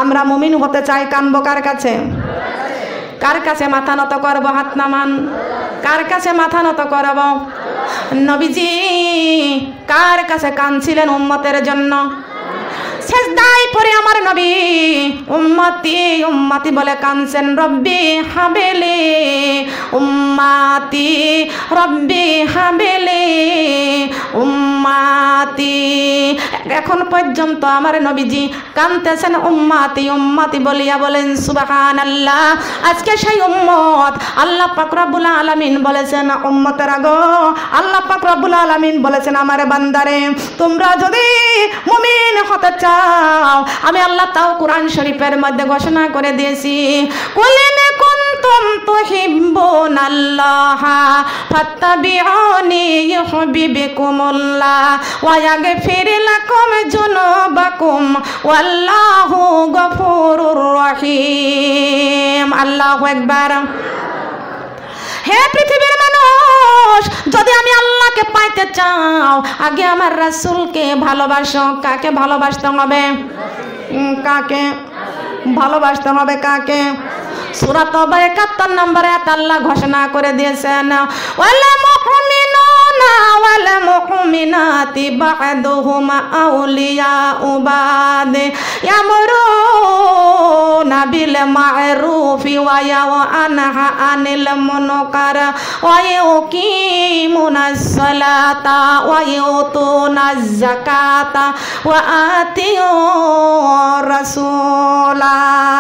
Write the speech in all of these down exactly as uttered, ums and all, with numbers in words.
আমরা মুমিন হতে চাই, কানবো কার কাছে? কার কাছে মাথা নত করবো? হাত নামান। কার কাছে মাথা নত করব? নবীজি কার কাছে কাঁদছিলেন উম্মতের জন্য? সেজদায় পড়ে আমার নবী উম্মতি উম্মতি বলে কাঁদছেন, রব্বি হাবেলি উম্মতি, রব্বি হাবেলি উম্মতি। এখন পর্যন্ত আমার নবীজি কাঁদতেছেন উম্মতি উম্মতি বলিয়া। বলেন সুবহানাল্লাহ। আজকে সেই উম্মত আল্লাহ পাক রব্বুল আলামিন বলেছেন, উম্মতেরা গো, আল্লাহ পাক রব্বুল আলামিন বলেছেন আমার বান্দারে তোমরা যদি মুমিন হতে চাও, আমি আল্লাহ তাও কোরআন শরীফের মধ্যে ঘোষণা করে দিয়েছি, কুলিন কুনতুম তুহিব্বুনাল্লাহ ফাত্তাবিউনি ইউহিব্বুকুমুল্লাহ ওয়া ইয়াগফির লাকুম যুনুবাকুম ওয়াল্লাহু গফুরুর রহিম। আল্লাহু আকবার। হে পৃথিবীর মানুষ, যদি আমি আল্লাহকে পাইতে চাও আগে আমার রাসূলকে ভালোবাসো। কাকে ভালোবাসতে হবে? কাকে ভালোবাসতে হবে? কাকে? সূরা তাওবা একাত্তর নম্বরে আল্লাহ ঘোষণা করে দিয়েছেন, ওয়াল মুমিনুনা ওয়াল মুমিনাতি বা'দুহুম আউলিয়াউ বা'দ ইয়ামুরুনা বিল মা'রুফি ওয়া ইয়ানহা আনিল মুনকার ওয়া ইউকিমুনাস সালাতা ওয়া ইউতুনাজ যাকাতা ওয়া আতিউর রাসূলা।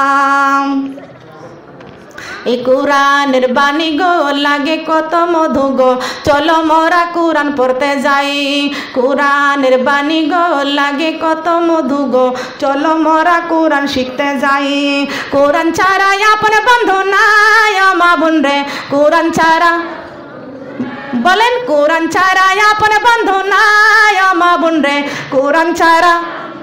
এই কোরআনের বাণী গো লাগে কত মধু গো, চলো মোরা কোরআন পড়তে যাই। কোরআনের বাণী গো লাগে কত মধু গো, চলো মোরা কোরআন শিখতে যাই। কোরআন ছাড়া আপন বন্ধু নাই মা বোন রে, কোরআন ছাড়া বলেন, কোরআন ছাড়া আপন বন্ধু নাই মা বোন রে, কোরআন ছাড়া।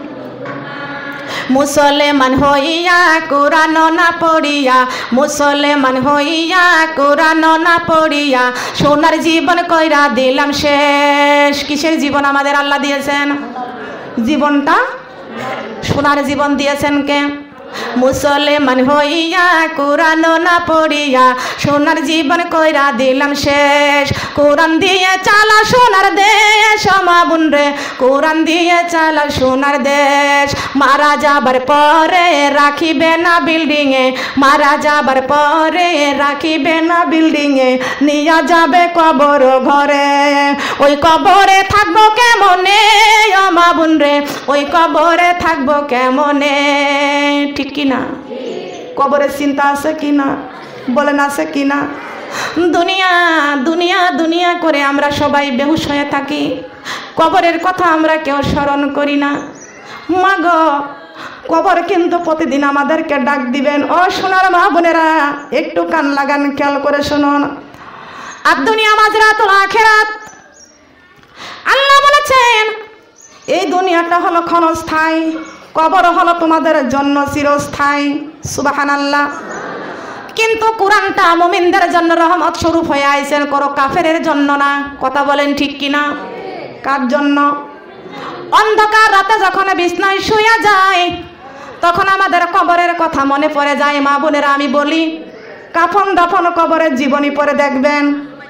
মুসলমান হইয়া কোরআন না পড়িয়া, মুসলমান হইয়া কোরআন না পড়িয়া সোনার জীবন কইরা দিলাম শেষ। কিসের জীবন আমাদের আল্লাহ দিয়েছেন? জীবনটা সোনার জীবন দিয়েছেন কে? মুসলমান হইয়া কোরআন না পড়িয়া সোনার জীবন কইরা দিলাম শেষ। কোরআন দিয়ে চালা সোনার দেশ মা বোন রে, কোরআন দিয়ে চালা সোনার দেশ। মারা যাবার পরে রাখিবে না বিল্ডিং এ, মারা যাবার পরে রাখিবে না বিল্ডিং এ, নিয়া যাবে কবর ঘরে। ওই কবরে থাকবো কেমনে মা বোন রে, ওই কবরে থাকবো কেমনে? ঠিক কিনা? কবরের চিন্তা আছে কিনা? বলেন আছে কিনা? দুনিয়া দুনিয়া দুনিয়া করে আমরা সবাই বেহুশ হয়ে থাকি, কবরের কথা আমরা কেউ স্মরণ করি না। মা গো, কবর কিন্তু প্রতিদিন আমাদেরকে ডাক দিবেন। ও সোনার মা বোনেরা, একটু কান লাগান, খেয়াল করে শুনুন। আর দুনিয়া মাজরাতুল আখিরাত, আল্লাহ বলেছেন এই দুনিয়াটা হলো ক্ষণস্থায়ী, কবর হলো তোমাদের জন্য চিরস্থায়ী। সুবহানাল্লাহ। কিন্তু কোরআনটা মুমিনদের জন্য রহমত স্বরূপ হয়ে আইছেন, করো কাফেরের জন্য না। কথা বলেন ঠিক কিনা? কার জন্য? অন্ধকার রাতে যখন বিছনায় শুয়ে যায় তখন আমাদের কবরের কথা মনে পড়ে যায়। মা বোনেরা আমি বলি, কাফন দাফন কবরের জীবনী পড়ে দেখবেন,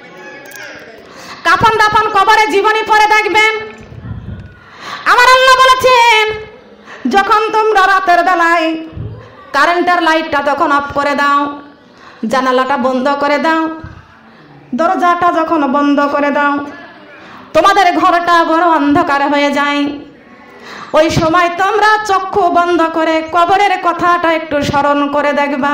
কাফন দাফন কবরের জীবনী পড়ে দেখবেন। আমার আল্লাহ বলেছেন যখন তোমরা রাতের বেলায় কারেন্টের লাইটটা তখন অফ করে দাও, জানালাটা বন্ধ করে দাও, দরজাটা যখন বন্ধ করে দাও, তোমাদের ঘরটা বড় অন্ধকার হয়ে যায়। ওই সময় তোমরা চক্ষু বন্ধ করে কবরের কথাটা একটু স্মরণ করে দেখবা।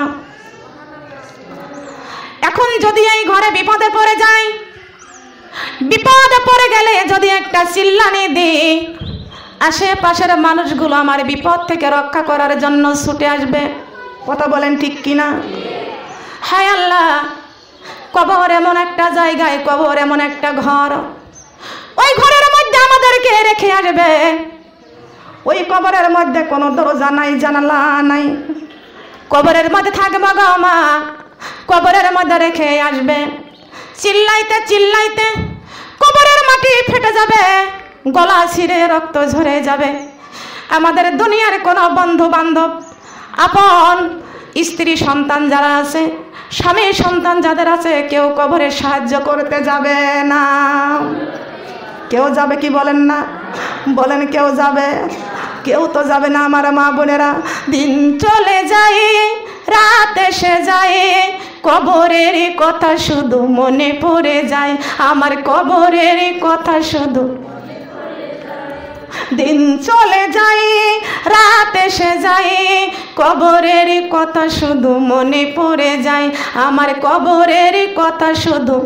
এখন যদি এই ঘরে বিপদে পড়ে যায়, বিপদে পড়ে গেলে যদি একটা চিল্লানি দিই, আশেপাশের মানুষগুলো আমার বিপদ থেকে রক্ষা করার জন্য ছুটে আসবে। কথা বলেন ঠিক কিনা? হায় আল্লাহ, কবর এমন একটা জায়গায়, কবর এমন একটা ঘর, ওই ঘরের মধ্যে আমাদেরকে রেখে আসবে। ওই কবরের মধ্যে কোনো দরজা নাই, জানালা নাই, কবরের মধ্যে থাকবে গো মা, কবরের মধ্যে রেখে আসবে। চিল্লাইতে চিল্লাইতে কবরের মাটি ফেটে যাবে, গলা ছিঁড়ে রক্ত ঝরে যাবে। আমাদের দুনিয়ার কোনো বন্ধু বান্ধব আপন স্ত্রী সন্তান যারা আছে, স্বামী সন্তান যাদের আছে, কেউ কবরে সাহায্য করতে যাবে না। কেউ যাবে কি বলেন না? বলেন কেউ যাবে? কেউ তো যাবে না আমার মা বোনেরা। দিন চলে যায়, রাত এসে যায়, কবরের কথা শুধু মনে পড়ে যায়, আমার কবরের কথা শুধু। দিন চলে যায়, রাত এসে যায়, কবরের কথা শুধু মনে পড়ে যায়, আমার কবরের কথা শুধু।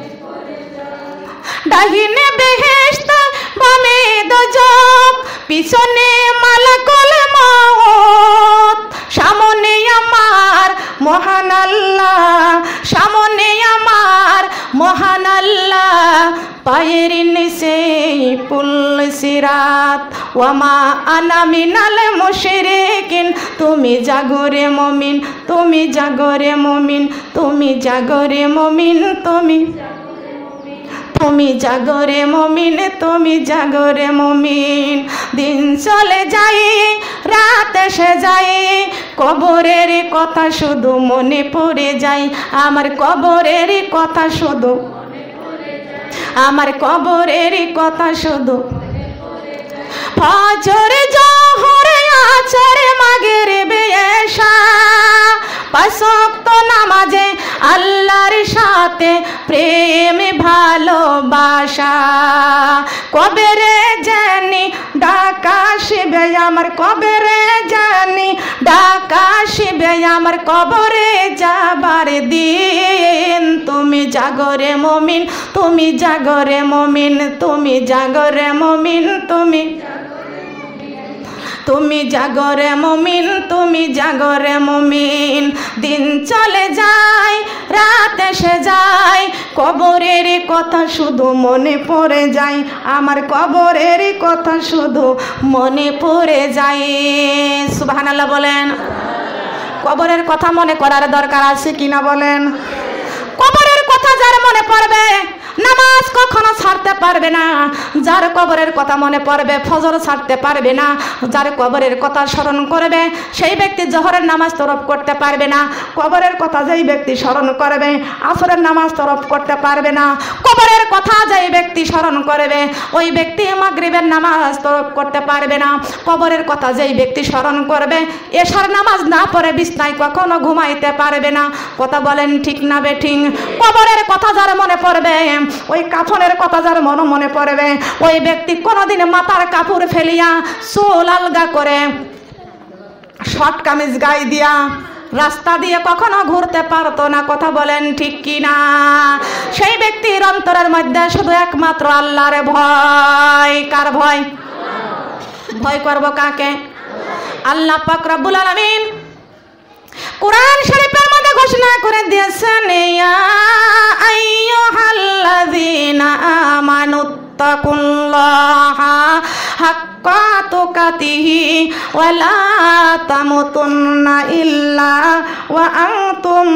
ডাহিনে বেহেশত, বামে দোজখ, পিছনে মালাকুল মউত, সামনে আমার মহান আল্লাহ, সামনে আমার মহান আল্লাহ, পায়ের নিচে পুল সিরাত, ওয়ামা আনা মিনাল মুশরিকিন। তুমি জাগরে মুমিন, তুমি জাগরে মুমিন, তুমি জাগরে মুমিন, তুমি তুমি জাগরে মুমিন, তুমি জাগরে মুমিন। দিন চলে যায়, রাত এসে যায়, কবরের কথা শুধু মনে পড়ে যায়, আমার কবরের কথা শুধু, আমার কবরের কথা শুধু। ফজর জোহর আসর মাগরিব এশা, পাঁচ ওয়াক্ত নামাজে আল্লাহর সাথে প্রেম ভালোবাসা, কবরে জানি ডাকা শিবে আমার, কবরে জানি ডাকা শিবে আমার, কবরে যাবার দিন। তুমি জাগরে মুমিন, তুমি জাগরে মুমিন, তুমি জাগরে মুমিন, তুমি তুমি জাগরে মুমিন, তুমি জাগরে মুমিন। দিন চলে যায়, রাত এসে যায়, কবরের কথা শুধু মনে পড়ে যায়, আমার কবরের কথা শুধু মনে পড়ে যায়। সুবহানাল্লাহ বলেন। কবরের কথা মনে করার দরকার আছে কিনা বলেন? কবরের কথা যার মনে পড়বে নামাজ কখনো ছাড়তে পারবে না, যার কবরের কথা মনে পড়বে ফজর ছাড়তে পারবে না, যার কবরের কথা স্মরণ করবে সেই ব্যক্তি জোহরের নামাজ তরফ করতে পারবে না, কবরের কথা যেই ব্যক্তি স্মরণ করবে আসরের নামাজ তরফ করতে পারবে না, কবরের কথা যেই ব্যক্তি স্মরণ করবে ওই ব্যক্তি মাগরিবের নামাজ তরফ করতে পারবে না, কবরের কথা যেই ব্যক্তি স্মরণ করবে এশার নামাজ না পড়ে বিছনায় কখনো ঘুমাইতে পারবে না। কথা বলেন ঠিক না বেঠিক? কবরের কথা যার মনে পড়বে, ওই কাফনের কথা যার মনে মনে পড়বে, ওই ব্যক্তি কোনোদিন মাথার কাপড় ফেলিয়া চুল আলগা করে শর্ট কামিজ গায়ে দিয়া রাস্তা দিয়ে কখনো ঘুরতে পারতো না। কথা বলেন ঠিক কি না? সেই ব্যক্তির অন্তরের মধ্যে শুধু একমাত্র আল্লাহর ভয়। কার ভয়? ভয় করব কাকে? আল্লাহ পাক রব্বুল আলামিন কুরআন শরীফের মধ্যে ঘোষণা করে দিয়েছেন, ইয়া আইয়ুহাল্লাযীনা আমানুত্তাকুল্লাহা হাক্কা তুকাতিহি ওয়া লা তামুতুন্না ইল্লা ওয়া আনতুম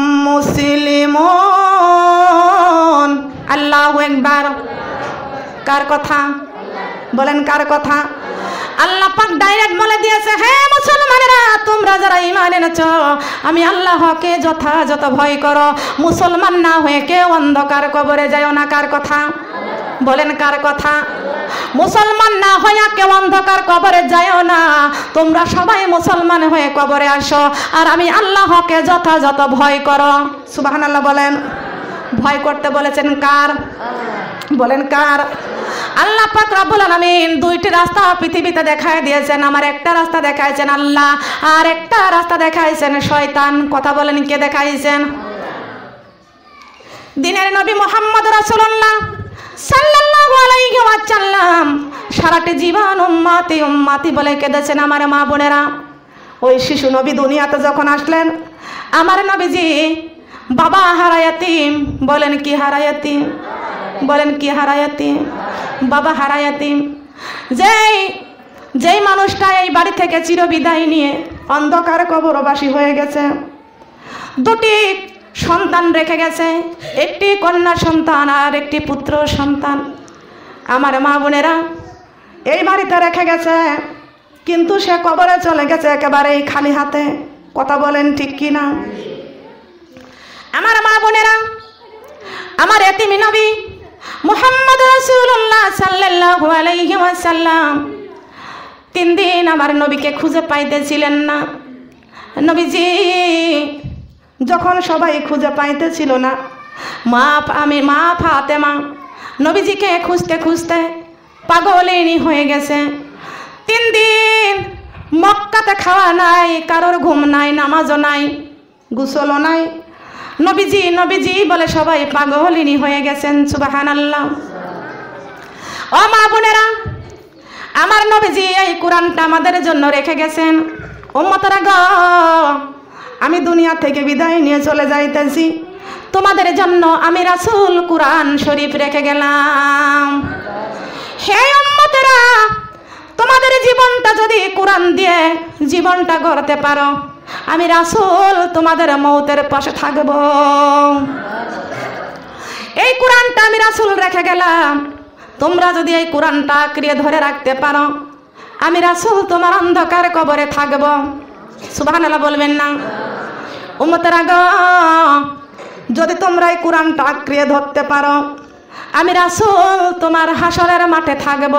মুসলিমুন। আল্লাহু আকবার। কার কথা বলেন? কার কথা? আল্লাহ পাক ডাইরেক্ট বলে দিয়েছে, হে মুসলমানেরা, তোমরা যারা ঈমান এনেছো আমি আল্লাহকে যথাযথ ভয় করো, মুসলমান না হয়ে কেউ অন্ধকার কবরে যাও না। কার কথা বলেন? কার কথা? মুসলমান না হয়ে কেউ অন্ধকার কবরে যাও না, তোমরা সবাই মুসলমান হয়ে কবরে আসো আর আমি আল্লাহকে যথাযথ ভয় করো। সুবহানাল্লাহ বলেন। ভয় করতে বলেছেন কার? বলেন কার? আল্লাহ পাক রব্বুল আলামিন দুইটি রাস্তা পৃথিবীতে দেখায় দিয়েছেন। আমার একটা রাস্তা দেখাইছেন আল্লাহ, আর একটা রাস্তা দেখাইছেন শয়তান। কথা বলেন কে দেখাইছেন? দিনের নবী মুহাম্মদ রাসূলুল্লাহ সাল্লাল্লাহু আলাইহি ওয়াসাল্লাম সারাটি জীবন উম্মতি উম্মতি বলে কেঁদেছেন। আমার মা বোনেরা, ওই শিশু নবী দুনিয়াতে যখন আসলেন, আমার নবীজি বাবা হারায়াতিম। বলেন কি হারায়াতিম? বলেন কি হারায়াতিম? বাবা হারায়াতিম। যেই যেই মানুষটা এই বাড়ি থেকে চিরবিদায় নিয়ে অন্ধকার কবরবাসী হয়ে গেছে, দুটি সন্তান রেখে গেছে, একটি কন্যা সন্তান আর একটি পুত্র সন্তান। আমার মা বোনেরা, এই বাড়িতে রেখে গেছে কিন্তু সে কবরে চলে গেছে একেবারেই খালি হাতে। কথা বলেন ঠিক কিনা? আমার মা বোনেরা, আমার এতিম নবী মুহাম্মদ রাসূলুল্লাহ সাল্লাল্লাহু আলাইহি ওয়াসাল্লাম তিন দিন আমার নবীকে খুঁজে পাইতেছিলেন না। নবীজি যখন সবাই খুঁজে পাইতেছিল না, মা আমি মা ফাতেমা নবীজিকে খুঁজতে খুঁজতে পাগলিনী হয়ে গেছে। তিন দিন মক্কাতে খাওয়া নাই, কারোর ঘুম নাই, নামাজও নাই, গোসলও নাই। নবীজি নবীজি বলে সবাই পাগলিনী হয়ে গেছেন। সুবহানাল্লাহ। ও মা বোনেরা, আমার নবীজি এই কোরআনটা আমাদের জন্য রেখে গেছেন। উম্মতরা গো, আমি দুনিয়া থেকে বিদায় নিয়ে চলে যাইতেছি, তোমাদের জন্য আমি রাসূল কোরআন শরীফ রেখে গেলাম। হে উম্মতেরা, তোমাদের জীবনটা যদি কোরআন দিয়ে জীবনটা গড়তে পারো, আমি রাসূল তোমাদের মওতের পাশে থাকব। এই কোরআনটা আমি রাসূল রেখে গেলাম, তোমরা যদি এই কোরআনটা আঁকড়িয়ে ধরে রাখতে পারো, আমি রাসূল তোমার অন্ধকার কবরে থাকব। সুবহানাল্লাহ বলবেন না? উম্মতেরা গো, যদি তোমরা এই কোরআনটা আঁকড়িয়ে ধরতে পারো, আমি রাসূল তোমার হাসরের মাঠে থাকব।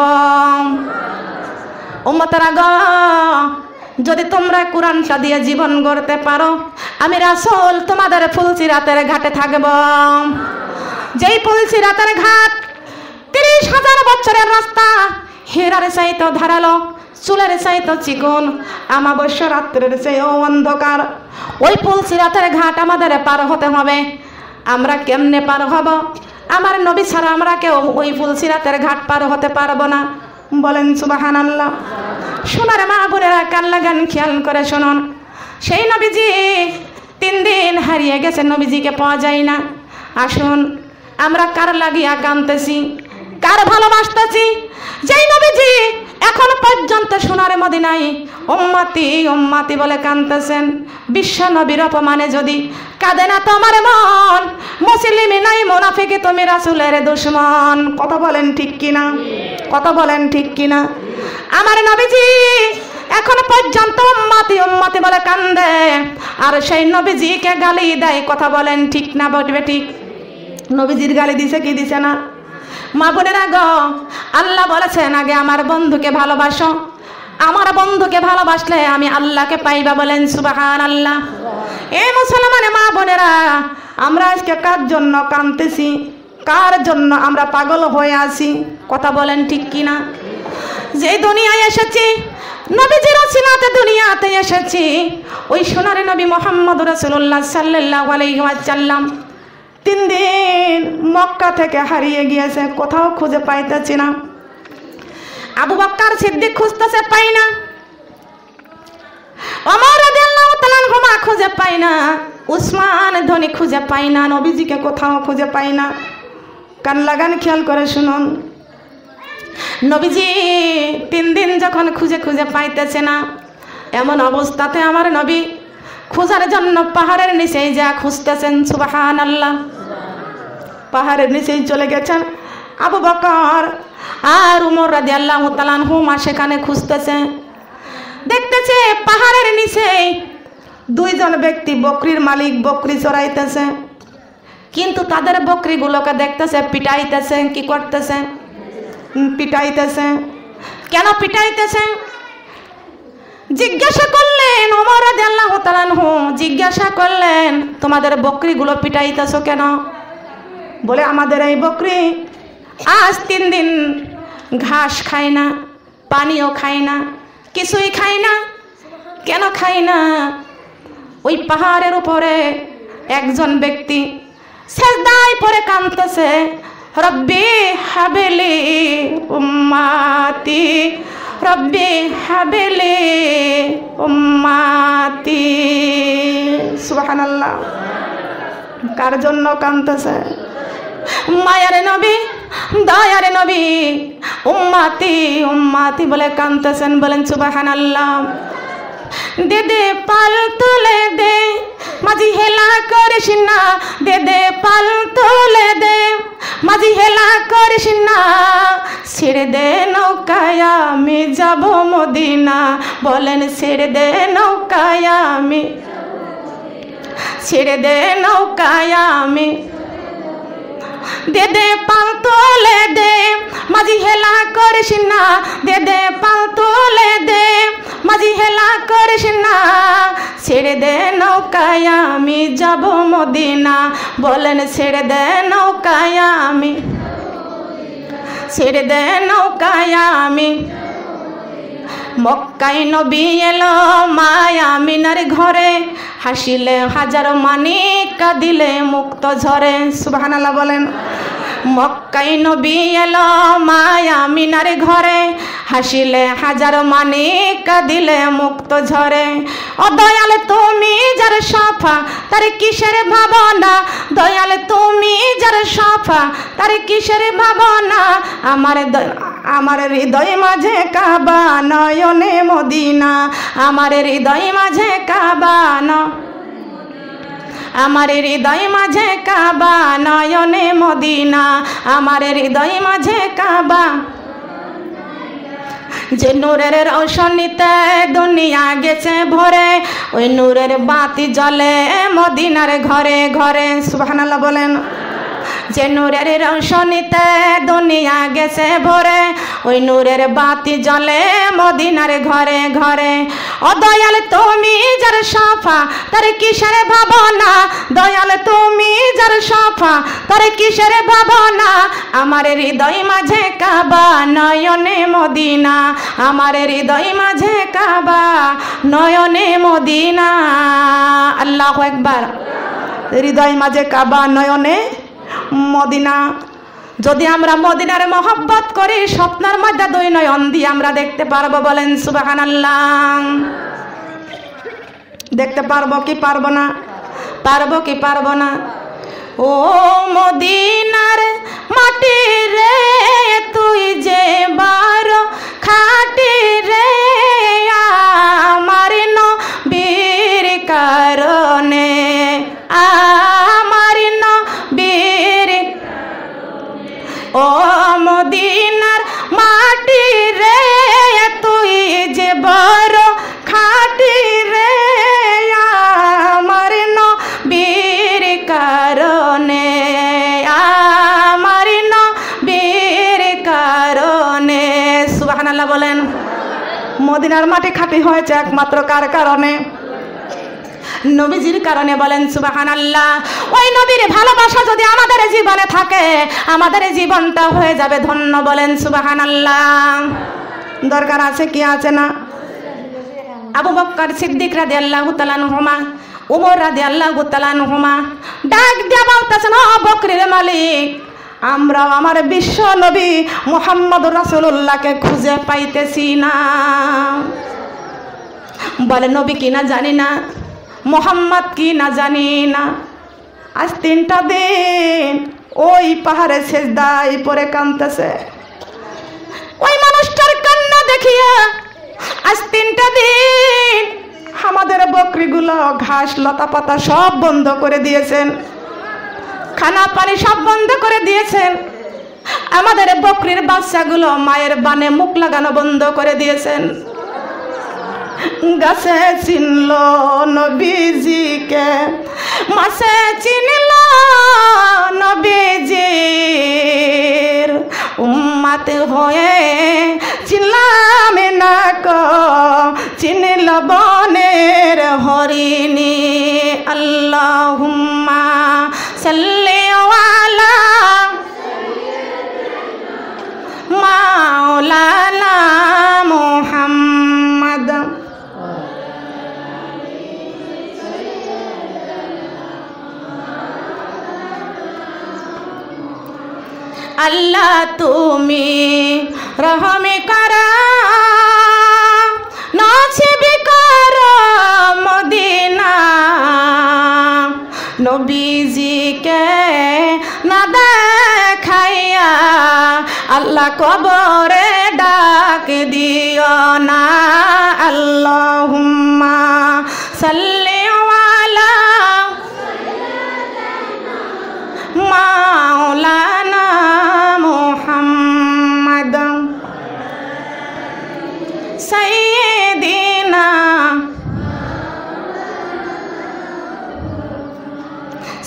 উম্মতেরা গো, যদি তোমরা কোরআনটা দিয়ে জীবন গড়তে পারো, আমি রাসূল তোমাদের ফুলসিরাতের ঘাটে থাকব। যেই ফুলসিরাতের ঘাট তিরিশ হাজার বছরের রাস্তা, হীরার চাইতে ধারালো, চুলের চাইতে চিকন, আমাবস্যা রাত্রের চেয়েও অন্ধকার। ওই ফুলসিরাতের ঘাট আমাদের পার হতে হবে। আমরা কেমনে পার হব? আমার নবী ছাড়া আমরা কেউ ওই ফুলসিরাতের ঘাট পার হতে পারবো না। বলেন সুবহানাল্লাহ। সোনার মা বোনেরা, কান লাগান, খেয়াল করে শুনুন। সেই নবীজি তিন দিন হারিয়ে গেছে, নবীজিকে পাওয়া যায় না। আসুন, আমরা কার লাগিয়া কাঁদতেছি, কার ভালোবাসতেছি? যেই নবীজি এখন পর্যন্ত সোনার মদিনায় উম্মতি উম্মতি বলে কাঁদতেছেন, বিশ্ব নবীর অপমানে যদি কাঁদে না তোমার মন, মুসলিমই নাই মুনাফিকি, তুমি রাসূলের দুশমন। কথা বলেন ঠিক কিনা? কথা বলেন ঠিক কিনা? আমার নবীজি এখন পর্যন্ত উম্মতি উম্মতি বলে কান্দে, আর সেই নবীজিকে গালি দেয়। কথা বলেন ঠিক না বলবে ঠিক? নবীজির গালি দিছে কি দিছে না? মা বোনেরা গো, আল্লাহ বলেছেন আগে আমার বন্ধুকে ভালোবাসো, আমার বন্ধুকে ভালোবাসলে আমি আল্লাহকে পাইবা। বলেন সুবহানাল্লাহ। এই মুসলমান মা বোনেরা, আমরা আজকে কার জন্য কাঁদতেছি, কার জন্য আমরা পাগল হয়ে আছি? কথা বলেন ঠিক কিনা? যে দুনিয়ায় এসেছি, নবীজির ওসিলাতে দুনিয়াতে এসেছি, ওই সোনার নবী মুহাম্মদ রাসূলুল্লাহ সাল্লাল্লাহু আলাইহি ওয়াসাল্লাম তিন দিন মক্কা থেকে হারিয়ে গিয়েছে, কোথাও খুঁজে পাইতেছি না। আবু বকর সিদ্দিক খুঁজতেছে, পাই না। ওমর রাদিয়াল্লাহু তাআলা আনহুমা খুঁজে পাই না। উসমান ধনী খুঁজে পাই না। নবীজিকে কোথাও খুঁজে পাই না। কান লাগান, খেয়াল করে শুনুন। নবীজি তিন দিন যখন খুঁজে খুঁজে পাইতেছে না, এমন অবস্থাতে আমার নবী খোঁজার জন্য পাহাড়ের নিচেই যা খুঁজতেছেন। সুবহানাল্লাহ। পাহাড়ের নিচেই চলে গেছেন আবু বকর আর উমর রাদিয়াল্লাহু তাআলা আনহুমা, সেখানে খুঁজতেছে। দেখতেছে পাহাড়ের নিচেই দুইজন ব্যক্তি বকরির মালিক বকরি চড়াইতেছে, কিন্তু তাদের বকরিগুলোকে দেখতেছে পিটাইতেছে। কি করতেছে? পিটাইতেছে। কেন পিটাইতেছে? জিজ্ঞাসা করলেন ওমর রাদিয়াল্লাহু তাআলা আনহু, জিজ্ঞাসা করলেন তোমাদের বকরিগুলো পিটাইতেছো কেন? বলে আমাদের এই বকরি আজ তিন দিন ঘাস খায় না, পানিও খায় না, কিছুই খায় না। কেন খায় না? ওই পাহাড়ের উপরে একজন ব্যক্তি সেজদায় পড়ে কাঁদতেছে, রব্বি হাবিলি উম্মাতি, রব্বি হাবিলি উম্মাতি। সুবহানাল্লাহ। কার জন্য কাঁদতেছে? মায়ারে নবী, দয়ারে নবী, উম্মাতি উম্মাতি বলে কাঁদতেছেন। বলেন সুবহানাল্লাহ। দে দে পাল তুলে দে, মাঝি হেলা করিস না, দে দে পাল তুলে দে, মাঝি হেলা করিস না, ছেড়ে দে নৌকায় আমি যাব মদিনা। বলেন ছেড়ে দে নৌকায় আমি, ছেড়ে দে নৌকায় আমি। দে দে পাল তোলে দে, মাঝি হেলা করিস না, দে দে পাল তোলে দে, মাঝি হেলা করিস না, ছেড়ে দে নৌকায় আমি যাব মদিনা। বলেন ছেড়ে দে নৌকায় আমি, ছেড়ে দে নৌকায় আমি। মক্কায় নবী এলো মায়া মিনার ঘরে, হাসিলে হাজার মানিক কাঁদিলে মুক্ত ঝরে। সুবহানাল্লাহ বলেন। মক্কায় নবী এলো মায়া মিনার ঘরে, হাসিলে হাজার মানিক কাঁদিলে মুক্ত ঝরে। ও দয়াল তুমি যার সাফা তার কিসের ভাবনা, দয়াল তুমি যার সাফা তার কিসের ভাবনা। আমার আমার হৃদয় মাঝে কাবা নয়নে মদিনা, আমার হৃদয় মাঝে কাবা ন, আমার হৃদয় মাঝে কাবা নয়নে মদিনা, আমার হৃদয় মাঝে কাবা। যে নূরের রৌশনীতে দুনিয়া গেছে ভরে, ওই নূরের বাতি জ্বলে মদিনার ঘরে ঘরে। সুবহানাল্লাহ বলেন। যে নূরের রৌশনীতে দুনিয়া গেছে ভরে, ওই নূরের বাতি জ্বলে মদিনার ঘরে ঘরে। ও দয়াল তুমি যার সাফা তার কিসের ভাবনা, দয়াল তুমি যার সাফা তার কিসের ভাবনা। আমার হৃদয় মাঝে কাবা নয়নে মদিনা, আমার হৃদয় মাঝে কাবা নয়নে মদিনা। আল্লাহু আকবার। হৃদয় মাঝে কাবা নয়নে মদিনা। যদি আমরা মদিনার মহব্বত করি, স্বপ্নের মধ্যে দুই নয়ন দিয়ে আমরা দেখতে পারবো। বলেন সুবহানাল্লাহ। দেখতে পারবো কি পারবো না? পারবো কি পারবো না? ও মদিনার মাটি রে তুই যে বারো খাটি রে, আমার নবীর কারণে, আমার নবীর। ও মদিনার মাটি রে তুই যে বড় খাটি রে, আমার নবীর কারণে, আমার নবীর কারণে। সুবহানাল্লাহ বলেন। মদিনার মাটি খাঁটি হয়েছে একমাত্র কার কারণে? নবীজির কারণে। বলেন সুবহানাল্লাহ। ওই নবীর ভালোবাসা যদি আমাদের জীবনে থাকে, আমাদের জীবনটা হয়ে যাবে ধন্য। বলেন সুবহানাল্লাহ। দরকার আছে কি আছে না? আবু বকর সিদ্দিক রাদিয়াল্লাহু তাআলা আনহুমা, ওমর রাদিয়াল্লাহু তাআলা আনহুমা ডাক দিয়া বলতেছেন, ও বকরের মালিক, আমরাও আমার বিশ্ব নবী মুহাম্মদ রাসূলুল্লাহকে খুঁজে পাইতেছি না। বলে নবী কি না জানি না, মোহাম্মদ কি না জানি না। আজ তিনটা দিন ওই পাহাড়ে সেজদায় পড়ে কাঁদতেছে। ওই মানুষটার কান্না দেখিয়া আজ তিনটা দিন আমাদের বকরিগুলো ঘাস লতা পাতা সব বন্ধ করে দিয়েছেন, খানা পানি সব বন্ধ করে দিয়েছেন। আমাদের বকরির বাচ্চাগুলো মায়ের বানে মুখ লাগানো বন্ধ করে দিয়েছেন। গাছে চিনল নবীজিকে, মাছে চিনল নবীজির উম্মত হয়ে চিনলাম না কো, চিনল বনের হরিণী। আল্লাহুম্মা সাল্লি আলা মাওলানা মুহাম্মদ। আল্লাহ তুমি রহমে করা, নসিব করো মদিনা। নবীজিকে না দেখাইয়া আল্লাহ কবরে ডাক দিও না। আল্লাহুম্মা সাল্লি আলা মাওলানা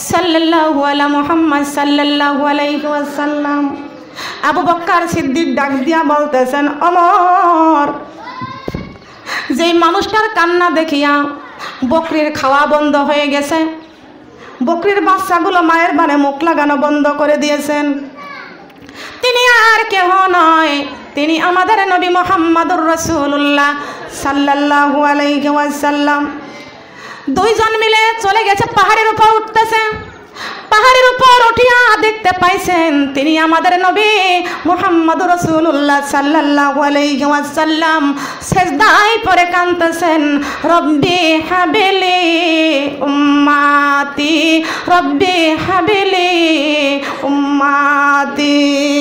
সাল্লাল্লাহু আলা মুহাম্মদ সাল্লাল্লাহু আলাইহি ওয়াসাল্লাম। আবু বকর সিদ্দিক ডাক দিয়া বলতেছেন, ওমর, যেই মানুষটার কান্না দেখিয়া বকরির খাওয়া বন্ধ হয়ে গেছে, বকরির বাচ্চাগুলো মায়ের বানে মুখ লাগানো বন্ধ করে দিয়েছেন, তিনি আর কেহ নয়, তিনি আমাদের নবী মুহাম্মদুর রাসূলুল্লাহ সাল্লাল্লাহু আলাইহি ওয়াসাল্লাম। দুইজন মিলে চলে গেছে, পাহাড়ের উপর উঠতেছে। পাহাড়ের উপর উঠিয়া দেখতে পাইছেন তিনি আমাদের নবী মুহাম্মদুর রাসূলুল্লাহ সাল্লাল্লাহু আলাইহি ওয়াসাল্লাম সিজদায় পড়ে কাঁদতেছেন, রব্বি হাবিলি উম্মাতি, রব্বি হাবিলি উম্মাতি।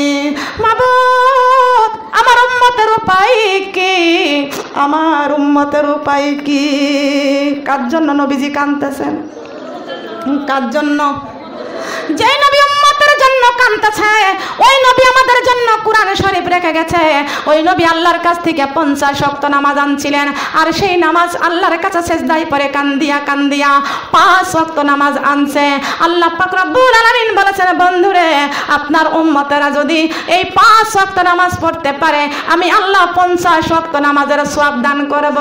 মাবুদ, আমার উম্মতের উপায় কি, আমার উম্মতের উপায় কি? কার জন্য নবীজি কাঁদতেছেন? কার জন্য? যে নবী উম্মতের জন্য কাঁদতেছে, ওই নবী আমাদের জন্য কোরআন শরীফ রেখে গেছে। ওই নবী আল্লাহর কাছ থেকে পঞ্চাশ ওয়াক্ত নামাজ আনছিলেন, আর সেই নামাজ আল্লাহর কাছে সিজদায় পড়ে কান্দিয়া কান্দিয়া পাঁচ ওয়াক্ত নামাজ আনছে। আল্লাহ পাক রব্বুল আলামিন বলেছেন, বন্ধুরে, আপনার উম্মতেরা যদি এই পাঁচ ওয়াক্ত নামাজ পড়তে পারে, আমি আল্লাহ পঞ্চাশ ওয়াক্ত নামাজের সওয়াব দান করব।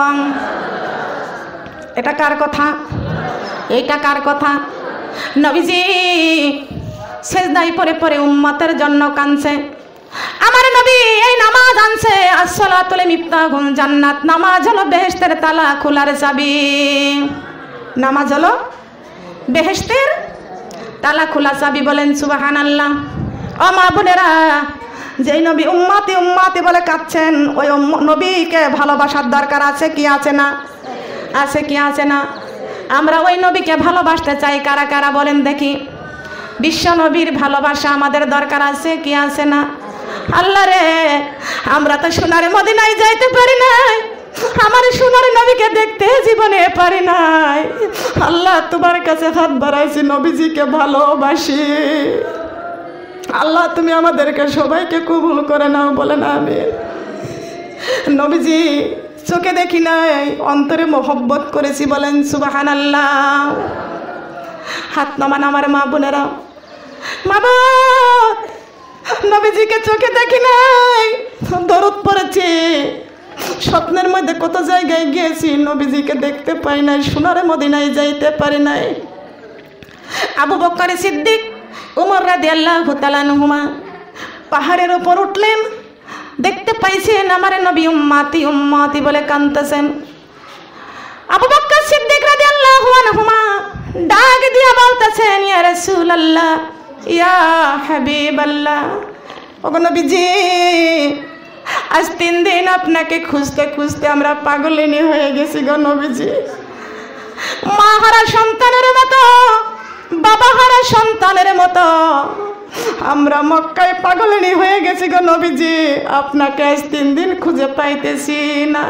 এটা কার কথা? এইটা কার কথা? নবীজি সিজদায় পড়ে পড়ে উম্মতের জন্য কাঁদছে। আমার নবী এই নামাজ আনছে, আসসালাতু মিফতাহুল জান্নাত, নামাজ হলো বেহেশতের তালা খোলার চাবি। নামাজ হলো বেহেশতের তালা খোলা চাবি। বলেন সুবহানাল্লাহ। ও মা বোনেরা, যেই নবী উম্মতি উম্মতি বলে কাঁদছেন, ওই নবীকে ভালোবাসার দরকার আছে কি আছে না? আছে কি আছে না? আমরা ওই নবীকে ভালোবাসতে চাই কারা কারা বলেন দেখি? বিশ্ব নবীর ভালোবাসা আমাদের দরকার আছে কি আছে না? আল্লাহ রে, আমরা তো সোনার মদিনায় যাইতে পারি নাই, আমার সোনার নবীকে দেখতে জীবনে পারি নাই। আল্লাহ, তোমার কাছে হাত বাড়াইছি, নবীজিকে ভালোবাসি। আল্লাহ, তুমি আমাদেরকে সবাইকে কবুল করে নাও, বলেন আমিন। নবীজি চোখে দেখি নাই, অন্তরে মোহব্বত করেছি, বলেন সুবহানাল্লাহ। হাত নামান আমার মা বোনেরা। মাবুদ, নবীজিকে চোখে দেখি নাই, দরদ পড়েছি, স্বপ্নের মধ্যে কত জায়গায় গিয়েছি, নবীজিকে দেখতে পাই নাই, সোনার মদিনায় যাইতে পারি নাই। আবু বকর সিদ্দিক, উমর রাদিয়াল্লাহু তাআলা আনহুমা পাহাড়ের উপর উঠলেন, দেখতে পাইছেন আমার নবী উম্মতি উম্মতি বলে কাঁদতেছেন। আবু বকর সিদ্দিক রাদিয়াল্লাহু আনহুমা ডাক দিয়া বলতেছেন, ইয়া রাসূলুল্লাহ, ইয়া হাবিবাল্লাহ, ওগো নবীজি, আজ তিন দিন আপনাকে খুঁজতে খুঁজতে আমরা পাগলিনী হয়ে গেছি গো নবীজি। মা হারা সন্তানের মতো, বাবা হারা সন্তানের মতো আমরা মক্কায় পাগলিনী হয়ে গেছি গো নবীজি। আপনাকে আজ তিন দিন খুঁজে পাইতেছি না।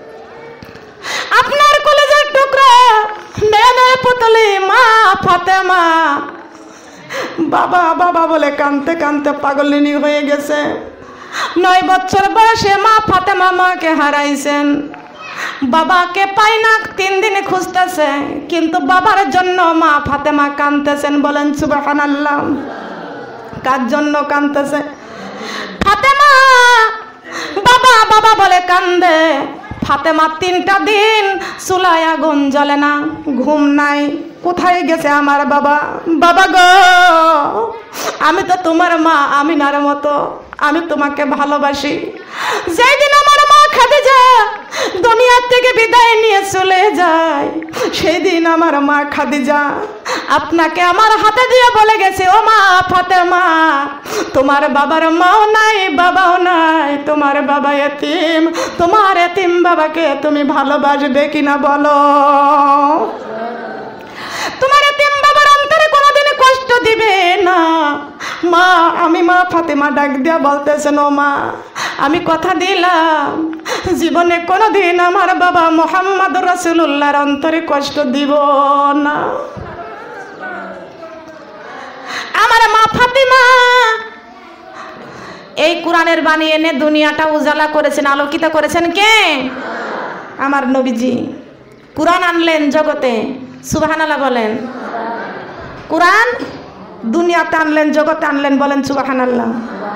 আপনার কলেজের টুকরা নয়নের পুতলি মা ফাতেমা বাবা বাবা বলে কাঁদতে কাঁদতে পাগলিনী হয়ে গেছে। নয় বছর বয়সে মা ফাতেমা মাকে হারাইছেন, বাবাকে পাই না, তিন দিনে খুঁজতেছে, কিন্তু বাবার জন্য মা ফাতেমা কাঁদতেছেন, বলেন সুবহানাল্লাহ। কার জন্য কাঁদতেছে? ফাতেমা বাবা বাবা বলে কান্দে। ফাতেমা তিনটা দিন চুলায় আগুন জ্বলে না, ঘুম নাই। কোথায় গেছে আমার বাবা? বাবা গো, আমি তো তোমার মা আমিনার মতো, আমি তোমাকে ভালোবাসি। যেই দিন আমার মা খাদিজা দুনিয়া থেকে বিদায় নিয়ে চলে যায়, সেই দিন আমার মা খাদিজা আপনাকে আমার হাতে দিয়ে বলে গেছে, ও মা ফাতেমা, তোমার বাবার মাও নাই বাবাও নাই, তোমার বাবা এতিম, তোমার এতিম বাবাকে তুমি ভালোবাসবে কিনা বলো? তোমার এতিম বাবার অন্তরে কোনোদিন কষ্ট দিবে না। মা, আমি মা ফাতেমা ডাক দিয়া বলতেছেন, ও মা, আমি কথা দিলাম জীবনে কোনোদিন আমার বাবা মুহাম্মদুর রাসূলুল্লাহর অন্তরে কষ্ট দিব না। আমার মা ফাতেমা এই কোরআনের বাণী এনে দুনিয়াটা উজালা করেছেন, আলোকিত করেছেন কে? আমার নবীজি। কোরআন আনলেন জগতে, সুবহানাল্লাহ বলেন। কোরআন দুনিয়াতে আনলেন, জগতে আনলেন, বলেন সুবহানাল্লাহ।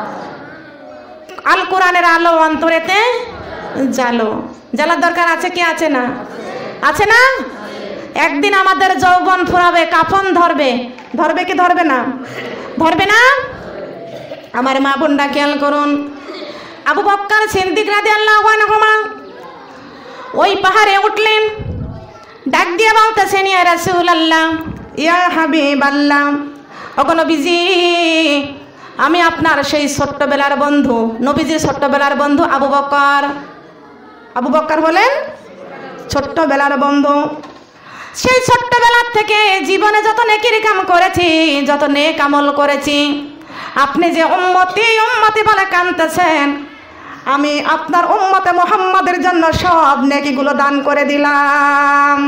আল কোরআনের আলো অন্তরেতে জালো। জ্বালার দরকার আছে কি আছে না? আছে না? একদিন আমাদের যৌবন ফুরাবে, কাফন ধরবে, ধরবে কি ধরবে না? ধরবে না? আমার মা বোনরা খেয়াল করুন, আবু বকর সিদ্দিক রাদিয়াল্লাহু আনহু ওই পাহাড়ে উঠলেন, ডাক দিয়ে বলতেছেন, ইয়া রাসূলুল্লাহ, ইয়া হাবিবাল্লাহ, ওগো নবীজি, আমি আপনার সেই ছোট্টবেলার বন্ধু, নবীজির ছোট্টবেলার বন্ধু আবু বকর। আবু বকর বলেন ছোট্টবেলার বন্ধু। সেই ছোট্টবেলার থেকে জীবনে যত নেকির কাম করেছি, যত নেক আমল করেছি, আপনি যে উম্মতি উম্মতি বলে কাঁদতেছেন, আমি আপনার উম্মতে মুহাম্মাদের জন্য সব নেকিগুলো দান করে দিলাম।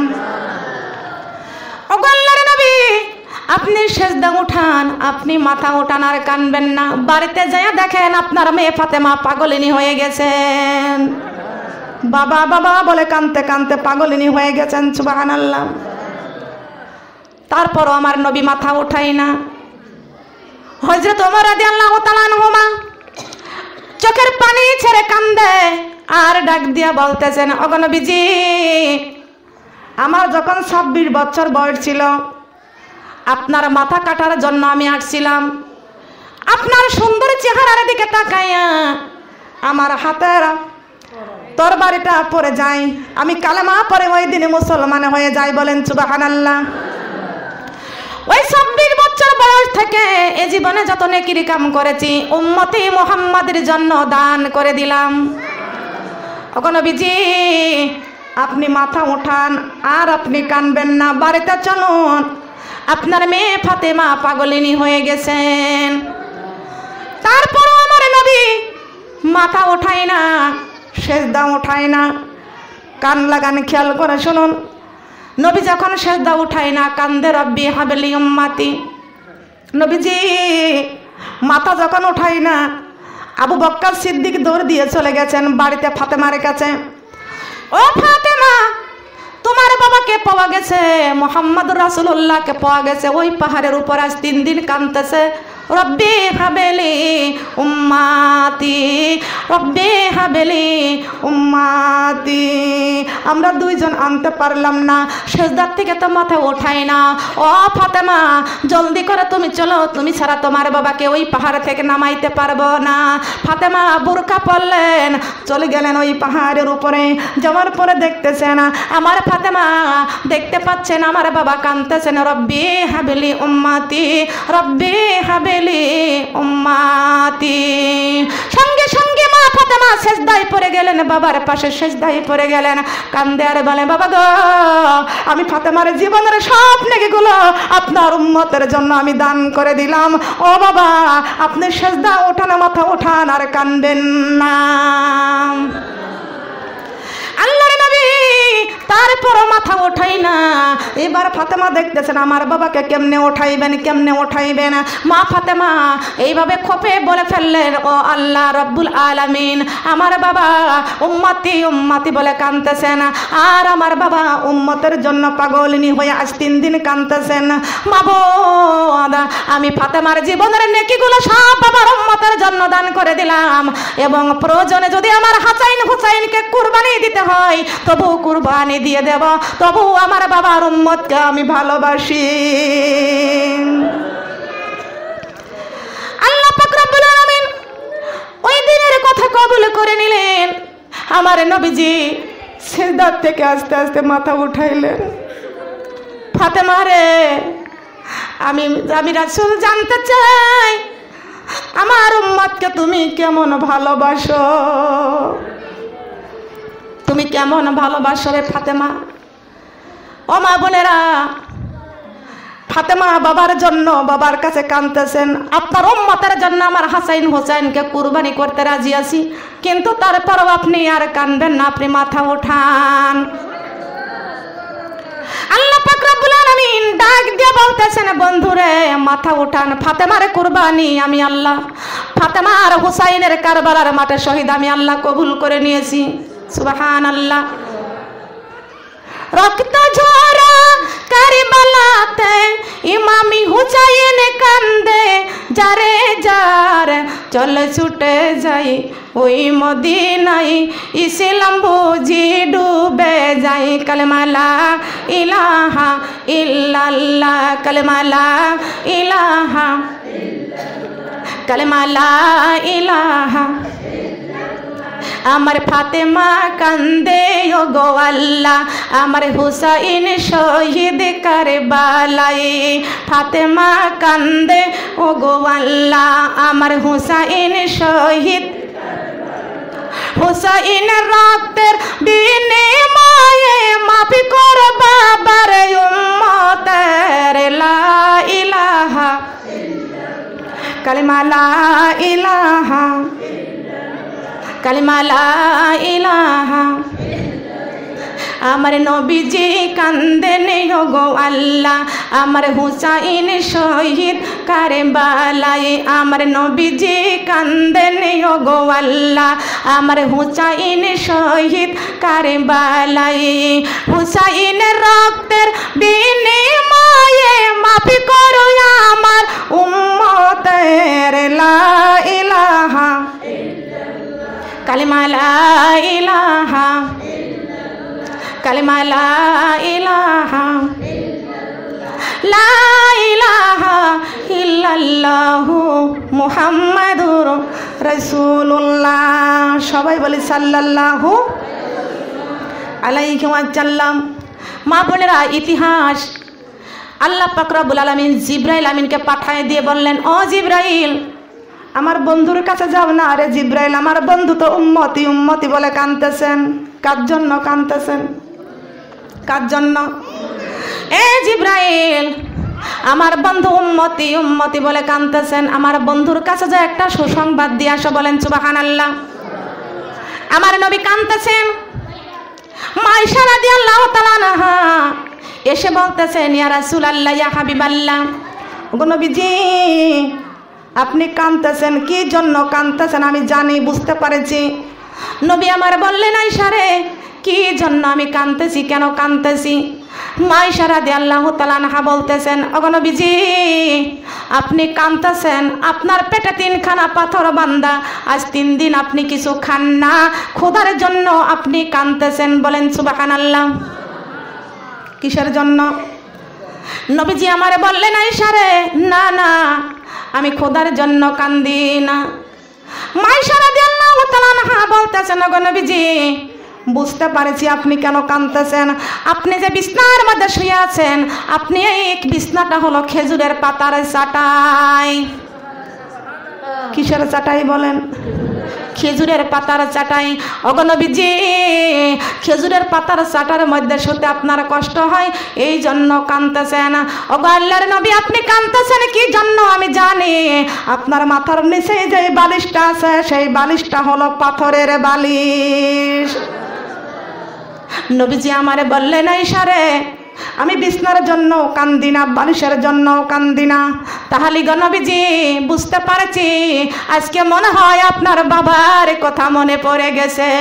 ওগো আল্লাহর নবী, আপনি সেজদা উঠান, আপনি মাথা উঠান, আর কানবেন না। বাড়িতে যাইয়া দেখেন আপনার মেয়ে ফাতেমা পাগলিনী হয়ে গেছেন। বাবা বাবা বলে কানতে কানতে পাগলিনী হয়ে গেছেন। সুবহানাল্লাহ। তারপরও আমার নবী মাথা উঠাই না। হযরত ওমর রাদিয়াল্লাহু তাআলা আনহুমা চোখের পানি ছেড়ে কান্দে আর ডাক দিয়া বলতেছেন, ওগো নবীজি, আমার যখন ছাব্বিশ বছর বয়স ছিল, আপনার মাথা কাটার জন্য আমি আসছিলাম। আপনার সুন্দর চেহারার দিকে তাকাইয়া আমার হাতের তরবারিটা পড়ে যায়, আমি কালেমা পড়ে ওই দিনে মুসলমান হয়ে যাই। বলেন সুবহানাল্লাহ। ওই ছাব্বিশ বছর বয়স থেকে এ জীবনে যত নেকির কাম করেছি, উম্মতি মুহাম্মাদের জন্য দান করে দিলাম। ওগো নবীজি, আপনি মাথা উঠান আর আপনি কানবেন না। বাড়িতে চলুন, আপনার মেয়ে ফাতেমা পাগলিনী হয়ে গেছেন। তারপরও আমার নবী মাথা ওঠায় না, সেজদা উঠায় না। কান লাগান, খেয়াল করে শুনুন। নবী যখন সেজদা উঠায় না, কান্দে রব্বি হাবলি উম্মতি। নবীজি মাথা যখন উঠায় না, আবু বকর সিদ্দিক দৌড় দিয়ে চলে গেছেন বাড়িতে ফাতেমার কাছে। ও ফাতেমা, তোমার বাবাকে পাওয়া গেছে, মুহাম্মদুর রাসূলুল্লাহকে পাওয়া গেছে। ওই পাহাড়ের উপর আজ তিন দিন কাঁদতেছে, রব্বি হাবেলি উম্মাতি, রব্বি হাবেলি উম্মাতি। আমরা দুইজন আনতে পারলাম না, সেজদার থেকে তো মাথা ওঠাই না। ও ফাতেমা, জলদি করে তুমি চলো, তুমি ছাড়া তোমার বাবাকে ওই পাহাড় থেকে নামাইতে পারবো না। ফাতেমা বুরকা পরলেন, চলে গেলেন ওই পাহাড়ের উপরে। যাওয়ার পরে দেখতেছেন আমার ফাতেমা, দেখতে পাচ্ছেন আমার বাবা কাঁদতেছেন, রব্বি হাবেলি উম্মাতি, রব্বি হাবেলি উম্মাতি। সঙ্গে সঙ্গে মা ফাতেমা সেজদায় পড়ে গেলেন, বাবার পাশে সেজদায় পড়ে গেলেন, কান্দে আর বলে, বাবা গো, আমি ফাতেমার জীবনের সব নেকিগুলো আপনার উম্মতের জন্য আমি দান করে দিলাম। ও বাবা, আপনি সেজদা ওঠান, মাথা ওঠান, আর কানবেন না। আল্লাহর নবী তারপরও মাথা ওঠাই না। এবার ফাতেমা দেখতেছেন আমার বাবাকে কেমনে ওঠাইবেন, কেমনে ওঠাইবেন। মা ফাতেমা এইভাবে খোপে বলে ফেললেন, ও আল্লাহ রব্বুল আলামিন, আমার বাবা উম্মতি উম্মতি বলে কাঁদতেছেন, আর আমার বাবা উম্মতের জন্য পাগলিনী হয়ে আজ তিন দিন কাঁদতেছেন। মাবুদ, আমি ফাতেমার জীবনের নেকিগুলো সব বাবার উম্মতের জন্য দান করে দিলাম, এবং প্রয়োজনে যদি আমার হাসাইন হুসাইনকে কুরবানি দিতে হয় তবু কুরবানি দিয়ে দেব, তবু আমার বাবার উম্মতকে আমি ভালোবাসি। আল্লাহ পাক রব্বুল আলামিন ওই দিনের কথা কবুল করে নিলেন। আমার নবীজি সিজদার থেকে আস্তে আস্তে মাথা উঠাইলেন। ফাতেমা রে, আমি আমি রাসূল জানতে চাই আমার উম্মতকে তুমি কেমন ভালোবাসো, তুমি কেমন ভালোবাসো রে ফাতেমা। ও মা বোনেরা, ফাতেমা বাবার জন্য বাবার কাছে কাঁদতেছেন, আপনার উম্মতের জন্য আমার হাসাইন হোসেনকে কুরবানি করতে রাজি আছি, কিন্তু তারপরও আপনি আর কাঁদবেন না, আপনি মাথা উঠান। আল্লাহ পাক রব্বুল আলামিন ডাক দিয়ে বলতেছেন, বন্ধুরে মাথা উঠান, ফাতেমার কুরবানি আমি আল্লাহ, ফাতেমার হুসাইনের কারবালার মাঠে শহীদ আমি আল্লাহ কবুল করে নিয়েছি। সুবহানাল্লাহ। রক্ত ঝরা কারবালাতে ইমামি হুসাইন যার চলে ছুটে যাই ওই মদিনায় ইসলাম বুঝি ডুবে যাই কালেমা লা ইলাহা ইল্লাল্লাহ কালেমা লা ইলাহা কালেমা লা ইলাহা আমার ফাতেমা কান্দে ও গো আল্লাহ আমার হুসাইন শহীদ কারবালায় ফাতেমা কান্দে ও গো আল্লাহ আমার হুসাইন শহীদ হুসাইনের রক্তের বিনিময়ে মাফি কর বাবার উম্মতের লা ইলাহা কালেমা লা ইলাহা কালেমা লা ইলাহা আমার নবীজি কান্দেন গো আল্লাহ আমার হুসাইন শহীদ কারবালায় আমার নবীজি কান্দেন গো আল্লাহ আমার হুসাইন শহীদ কারবালায় হুসাইনের রক্তের বিনিময়ে মাফি করো আমার উম্মতের লা ইলাহা কালেমা লা ইলাহা কালেমা লা ইলাহা লা ইলাহা ইল্লাল্লাহু মুহাম্মাদুর রাসূলুল্লাহ সবাই বলি সাল্লাল্লাহু আলাইহি ওয়াসাল্লাম মা বোনেরা ইতিহাস আল্লাহ পাক রব্বুল আলামিন জিবরাইল আমিনকে পাঠিয়ে দিয়ে বললেন ও জিবরাইল আমার বন্ধুর কাছে যাও না আরে জিবরাইল আমার বন্ধু তো উম্মতি উম্মতি বলে কাঁদতেছেন কার জন্য কাঁদতেছেন কার জন্য এ জিবরাইল আমার বন্ধু উম্মতি উম্মতি বলে কাঁদতেছেন আমার বন্ধুর কাছে যা একটা সুসংবাদ দিয়ে আসো বলেন সুবহানাল্লাহ আমার নবী কাঁদতেছেন মা আয়েশা রাদিয়াল্লাহু তাআলা আনহা এসে বলতেছেন ইয়া রাসূলুল্লাহ ইয়া হাবিবাল্লাহ ওগো নবীজি আপনি কাঁদতেছেন কি জন্য কাঁদতেছেন আমি জানি বুঝতে পারছি নবী আমার বললেন আয়েশা রে কি জন্য আমি কাঁদতেছি কেন কাঁদতেছি মা আয়েশা রাদিয়াল্লাহু তাআলা আনহা বলতেছেন ওগো নবীজি আপনি কাঁদতেছেন আপনার পেটে তিনখানা পাথর বাঁধা আজ তিন দিন আপনি কিছু খান না ক্ষুধার জন্য আপনি কাঁদতেছেন বলেন সুবহানাল্লাহ কিসের জন্য নবীজি আমারে বললেন আয়েশা রে না না আমি খোদার জন্য কান্দি না মা আয়েশা রাদিয়াল্লাহু তাআলা আনহা বলতেছেন ওগো নবীজি বুঝতে পারছি আপনি কেন কাঁদতেছেন আপনি যে বিছনার মধ্যে শুয়ে আছেন আপনি এই বিছনাটা হলো খেজুরের পাতার চাটাই কিসের চাটাই বলেন খেজুরের পাতার চাটাই ওগো নবীজি খেজুরের পাতার চাটার মধ্যে শুতে আপনার কষ্ট হয় এই জন্য কাঁদতেছেন ওগো আল্লাহর নবী আপনি কাঁদতেছেন কি জন্য আমি জানি আপনার মাথার নিচে যে বালিশটা আছে সেই বালিশটা হলো পাথরের বালিশ নবীজি আমারে বললেন আয়েশা রে আমি বিছনার জন্য কান্দি না বালিশের জন্য কান্দি না তাহলে গো নবীজি বুঝতে পারছি আজকে মনে হয় আপনার বাবার কথা মনে পড়ে গেছে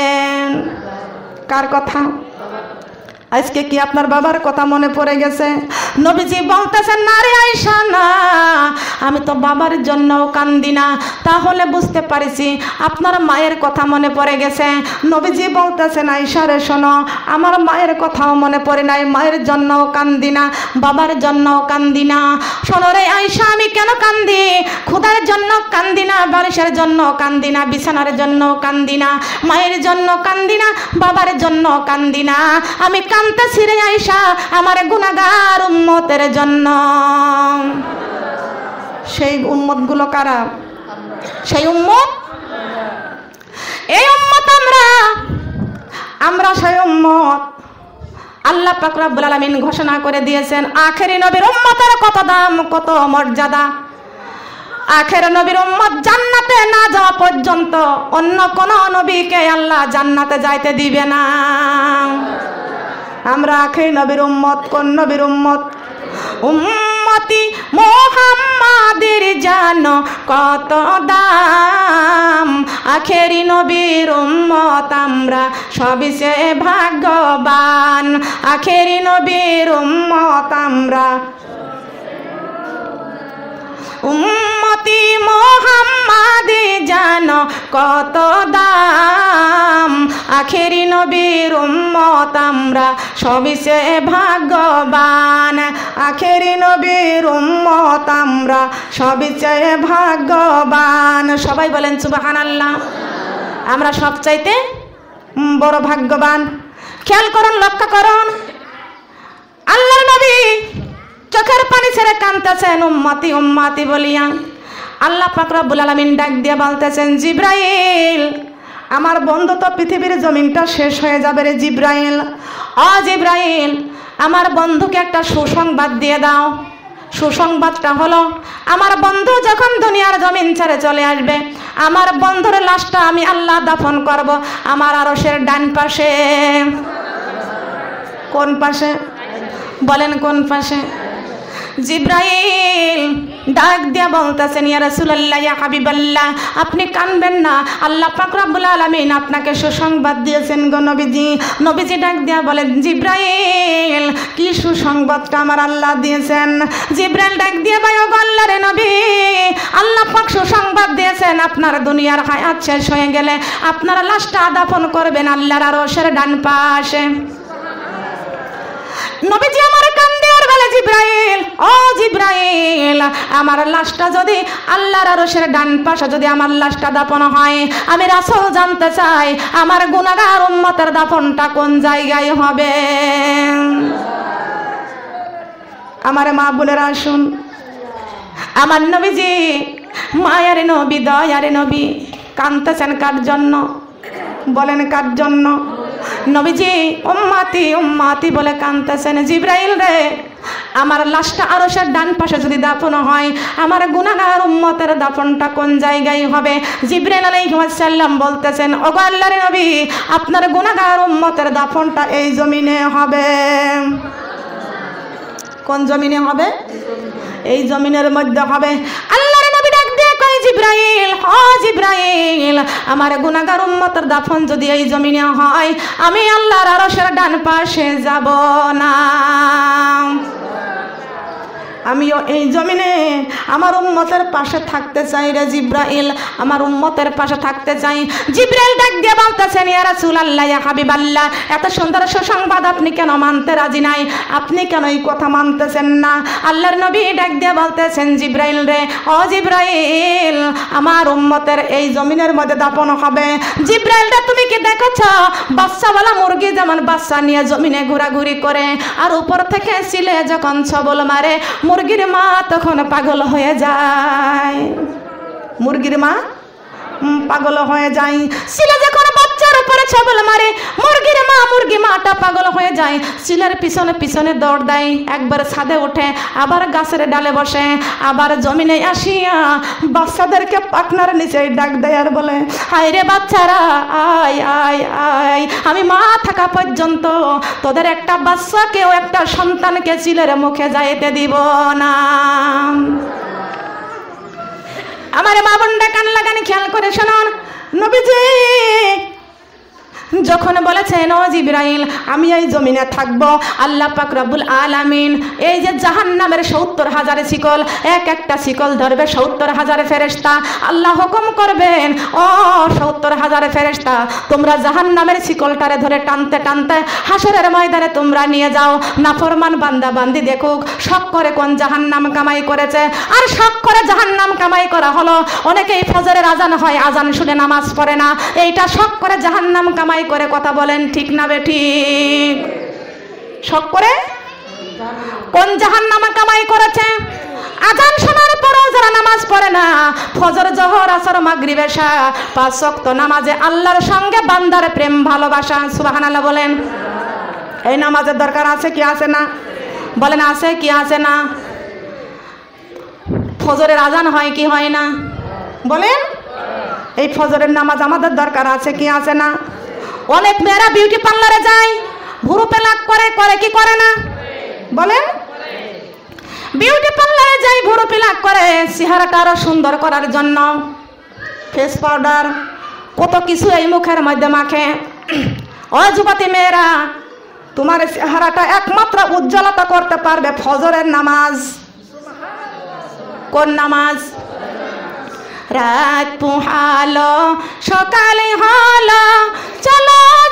কার কথা আজকে কি আপনার বাবার কথা মনে পড়ে গেছে নবীজি বলতেছেন না রে আয়েশা না আমি তো বাবার জন্য কান্দি না তাহলে বুঝতে পারছি আপনার মায়ের কথা মনে পড়ে গেছে নবীজি বলতেছেন আয়েশা রে শোনো আমার মায়ের কথাও মনে পড়ে নাই মায়ের জন্য কান্দি না বাবার জন্য কান্দি না শোনো রে আয়েশা আমি কেন কান্দি ক্ষুধার জন্য কান্দি না বালিশের জন্য কান্দি না বিছানার জন্য কান্দি না মায়ের জন্য কান্দি না বাবার জন্য কান্দি না আমি কাঁদতেছি রে আয়েশা আমার গুনাহগার উম্মতের জন্য সেই উম্মত গুলো কারা সেই উম্মত এই উম্মত আমরা আমরা সেই উম্মত আল্লাহ পাক রব্বুল আলামিন ঘোষণা করে দিয়েছেন আখেরি নবীর উম্মতের কত দাম কত মর্যাদা আখের নবীর উম্মত জান্নাতে না যাওয়া পর্যন্ত অন্য কোন নবীকে আল্লাহ জান্নাতে যাইতে দিবে না আমরা আখের নবীর উম্মত কোন নবীর উম্মত উম্মতি মুহাম্মাদের জানো কত দাম আখেরি নবীর উম্মত আমরা সবচেয়ে ভাগ্যবান আখেরি নবীর উম্মত আমরা উম্মতি নবী মোহাম্মদ জানো কত দাম, আখেরি নবীর উম্মত আমরা সবচেয়ে ভাগ্যবান, আখেরি নবীর উম্মত আমরা সবচেয়ে ভাগ্যবান। সবাই বলেন সুবহানাল্লাহ। আমরা সবচাইতে বড় ভাগ্যবান। খেয়াল করুন, লক্ষ্য করুন, আল্লাহর নবী চোখের পানি ছেড়ে কাঁদতেছেন উম্মতি উম্মতি বলিয়া। আল্লাহ পাক রব্বুল আলামিন ডাক দিয়ে বলতেছেন, জিব্রাইল আমার বন্ধু তো পৃথিবীর জমিনটা শেষ হয়ে যাবে রে জিব্রাইল, ও জিব্রাইল আমার বন্ধুকে একটা সুসংবাদ দিয়ে দাও। সুসংবাদটা হলো, আমার বন্ধু যখন দুনিয়ার জমিন ছেড়ে চলে আসবে, আমার বন্ধুর লাশটা আমি আল্লাহ দাফন করব আমার আরশের ডান পাশে। কোন পাশে বলেন, কোন পাশে? জিব্রাইল ডাক দিয়া বলতেছেন, ইয়া রাসূলুল্লাহ, ইয়া হাবিবাল্লাহ, আপনি কানবেন না, আল্লাহ পাক রব্বুল আলামিন আপনাকে সুসংবাদ দিয়েছেন গো নবীজি। নবীজি ডাক দিয়া বলেন, জিব্রাইল কি সুসংবাদটা আমার আল্লাহ দিয়েছেন? জিব্রাইল ডাক দিয়া বলে, ও আল্লাহর নবী, আল্লাহ পাক সুসংবাদ দিয়েছেন আপনার দুনিয়ার হায়াত শেষ হয়ে গেলে আপনার লাশটা দাফন করবেন আল্লাহর আরশের ডান পাশে। নবীজি আমার কান্দে আর বলে, জিব্রাইল, ও জিব্রাইল আমার লাশটা যদি আল্লাহর আরশের ডান পাশে যদি আমার লাশটা দাফন হয়, আমি রাসূল জানতে চাই আমার গুনাহগার উম্মতের দাফনটা কোন জায়গায় হবে। আমার মা বোনেরা শুন, আমার নবীজি মায়ের নবী, দয়ার নবী কাঁদতেছেন কার জন্য? বলেন কার জন্য? নবীজি উম্মতি উম্মতি বলে কাঁদতেছেন, জিব্রাইল রে আমার লাশটা আরশের ডান পাশে যদি দাফন হয়, আমার গুনাহগার উম্মতের দাফনটা কোন জায়গায় হবে? জিব্রাইল আলাইহিস সালাম বলতেছেন, ওগো আল্লাহর নবী, আপনার গুনাহগার উম্মতের দাফনটা এই জমিনে হবে। কোন জমিনে হবে? এই জমিনের মধ্যে হবে। আল্লাহর নবী ডাক দিয়ে কয়, জিব্রাইল, ও জিব্রাইল আমার গুনাহগার উম্মতের দাফন যদি এই জমিনে হয়, আমি আল্লাহর আরশের ডান পাশে যাব না। আমিও এই জমিনে আমার উম্মতের পাশে থাকতে চাই রে জিব্রাইল, আমার উম্মতের পাশে থাকতে চাই। জিব্রাইল ডাক দিয়ে বলতেছেন, ইয়া রাসূলুল্লাহ, ইয়া হাবিবাল্লাহ, এত সুন্দর সুসংবাদ আপনি কেন মানতে রাজি নাই? আপনি কেন এই কথা মানতেছেন না? আল্লাহর নবী ডাক দিয়ে বলতেছেন, জিব্রাইল রে, ও জিব্রাইল আমার উম্মতের এই জমিনের মধ্যে দাফন হবে। জিব্রাইল রে, তুমি কি দেখেছো বাচ্চাওয়ালা মুরগি যেমন বাচ্চা নিয়ে জমিনে ঘোরাঘুরি করে, আর উপর থেকে সিলে যখন ছবল মারে মুরগির মা তখন পাগল হয়ে যায়। মুরগির মা পাগল হয়ে যায়। সিলে যখন বাচ্চার উপরে ছবল মারে, মুরগির মা মুরগি মাটা পাগল হয়ে যায়, সিলের পিছনে পিছনে দৌড় দেয়, একবার ছাদে ওঠে, আবার গাছের ডালে বসে, আবার জমিনে আসিয়া বাচ্চাদেরকে পাখনার নিচে ডাক দেয় আর বলে, হায় রে বাচ্চারা, আয় আয় আয়, আমি মা থাকা পর্যন্ত তোদের একটা বাচ্চাকেও একটা সন্তানকে সিলের মুখে যাইতে দিব না। আমার মা বোনরা কান লাগান, খেয়াল করে শুনুন, নবীজি যখন বলেছেন, ও জিব্রাইল আমি এই জমিনে থাকবো, আল্লাহ পাক রব্বুল আলামিন এই যে জাহান্নামের সত্তর হাজার শিকল, এক একটা শিকল ধরবে সত্তর হাজার ফেরেশতা। আল্লাহ হুকুম করবেন, ও সত্তর হাজার ফেরেশতা তোমরা জাহান্নামের শিকলটারে ধরে টানতে টানতে হাসরের ময়দানে তোমরা নিয়ে যাও। নাফরমান বান্দা বান্দি দেখুক শখ করে কোন জাহান্নাম কামাই করেছে। আর শখ করে জাহান্নাম কামাই করা হলো, অনেকেই ফজরের আজান হয়, আজান শুনে নামাজ পড়ে না, এইটা শখ করে জাহান্নাম কামাই করে। কথা বলেন ঠিক না বেঠিক? শখ করে কোন জাহান্নাম কামাই করেছে? আজান শোনার পরেও যারা নামাজ পড়ে না, ফজর জোহর আসর মাগরিব এশা পাঁচ ওয়াক্ত নামাজে আল্লাহর সঙ্গে বান্দার প্রেম ভালোবাসা। সুবহানাল্লাহ বলেন। এই নামাজের দরকার আছে কি আছে না? বলেন আছে কি আছে না? ফজরের আজান হয় কি হয় না? বলেন। এই ফজরের নামাজ আমাদের দরকার আছে কি আছে না? অনেক মেয়েরা বিউটি পার্লারে যায়, ভুরু পেলাক করে, করে কি করে না? বলেন। বিউটি পার্লারে যাই, ভুরু পেলাক করে চেহারাটা আরো সুন্দর করার জন্য ফেস পাউডার কত কিছু এই মুখের মধ্যে মাখে। ও যুবতী মেয়েরা, তোমার চেহারাটা একমাত্র উজ্জ্বলতা করতে পারবে ফজরের নামাজ। কোন নামাজ? রাত পুহালো সকালে হলো চলো